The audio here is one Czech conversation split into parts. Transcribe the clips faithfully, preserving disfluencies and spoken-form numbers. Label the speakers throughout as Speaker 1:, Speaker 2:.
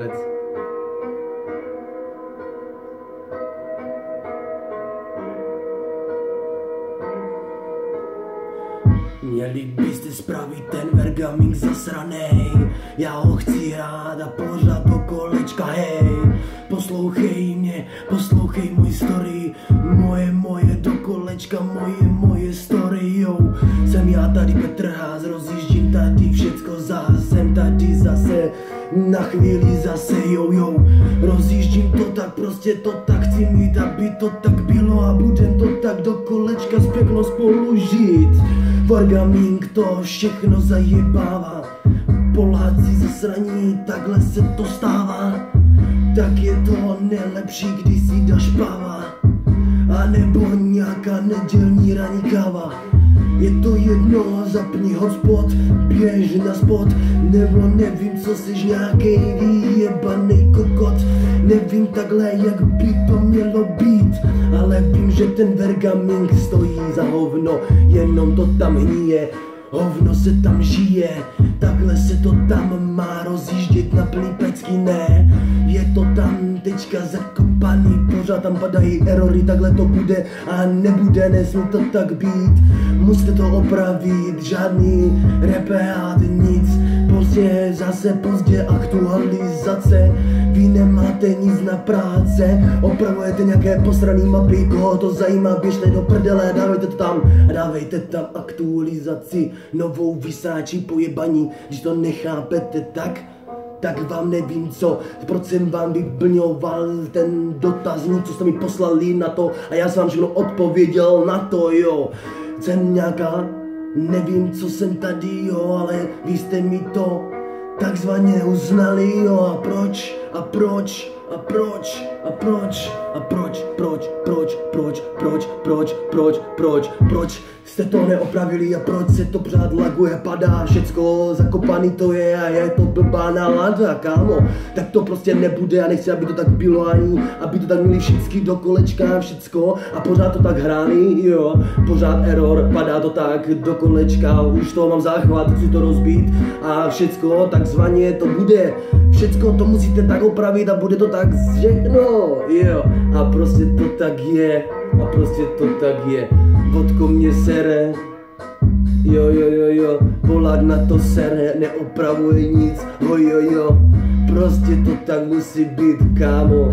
Speaker 1: věc.
Speaker 2: Měli byste spravit ten vergaming zasranej, já ho chci hrát a pořád do kolečka, hej. Poslouchej mě, poslouchej můj story, moje, moje do kolečka, moje, moje story, jo. Jsem já tady Petr Ház, rozjíždím tady všecko zás, jsem tady zase, na chvíli zase, jo, jo. Rozjíždím to tak, prostě to tak chci mít, aby to tak bylo a budem to tak do kolečka zpěkno spolu žít. Vergaming to všechno zajebává, Poláci zasraní, takhle se to stává. Tak je to nejlepší, když si dáš páva, a nebo nějaká nedělní ranní káva. Je to jedno, zapni hotspot, běž na spot, nebo nevím, co jsi nějakej vyjebanej kokot. Nevím takhle, jak by to mělo být, ale vím, že ten vergaming stojí za hovno, jenom to tam hníje. Hovno se tam žije, takhle se to tam má rozjíždět na plný pecky, ne. Je to tam teďka zakopaný, pořád tam padají erory, takhle to bude a nebude, nesmí to tak být. Musíte to opravit, žádný repeát, nic. Pozdě, zase pozdě aktualizace, vy nemáte nic na práce, opravujete nějaké posraný mapy, koho to zajímá, běžte do prdele, dávejte to tam a dávejte tam aktualizaci, novou vysáči pojebaní, když to nechápete tak, tak vám nevím co, proč jsem vám vyplňoval ten dotazník, co jste mi poslali na to a já jsem vám všechno odpověděl na to, jo. Jsem nějaká, nevím co jsem tady, jo, ale vy jste mi to takzvaně uznali, jo, a proč, a proč, a proč, a proč, a proč, proč, proč, proč, proč, proč, proč, proč, proč jste to neopravili a proč se to pořád laguje, padá, všecko zakopaný to je a je to blbá nálada, kámo. Tak to prostě nebude a nechci, aby to tak bylo ani, aby to tak měli všichni do kolečka, všecko a pořád to tak hráli, jo. Pořád error, padá to tak do kolečka, už to mám záchvat, chci to rozbít a všecko takzvaně to bude. Všecko to musíte tak opravit a bude to tak všechno, jo. A prostě to tak je, a prostě to tak je. Vodko mě sere, jo jo jo jo, Polák na to sere, neopravuje nic, jo jo jo. Prostě to tak musí být, kámo.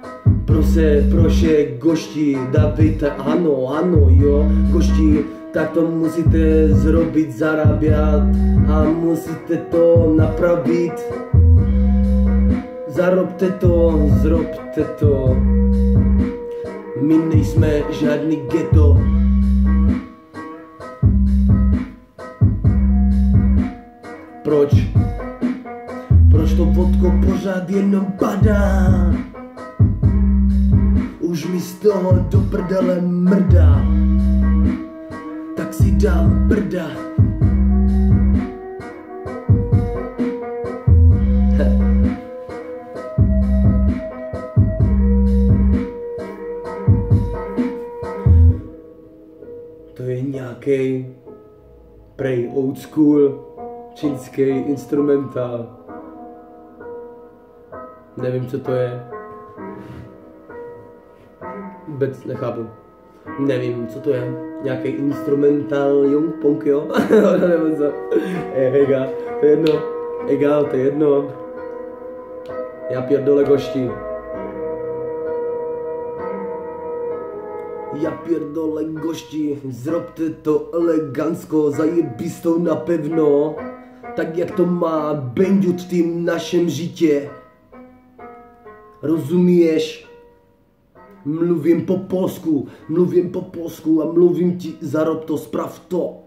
Speaker 2: Prose, proše, gošti, dávejte, ano, ano, jo, gošti, tak to musíte zrobit, zarábět a musíte to napravit. Zarobte to, zrobte to. My nejsme žádný ghetto. Proč? Proč to vodko pořád jenom padá? Už mi z toho do prdele mrdá. Tak si dám brda. To je nějaký prej old school čínský instrumentál. Nevím, co to je. Vůbec nechápu. Nevím, co to je. Nějaký instrumentál Young Punk, jo? Nevím co. Egal, to je jedno. Egal, to je jedno. Já pierdole gošti. Já pierdole gošti, zrobte to elegantsko, zajebistou napevno, tak jak to má být v tým našem žitě. Rozumíš? Mluvím po polsku, mluvím po polsku a mluvím ti, zarob to, sprav to.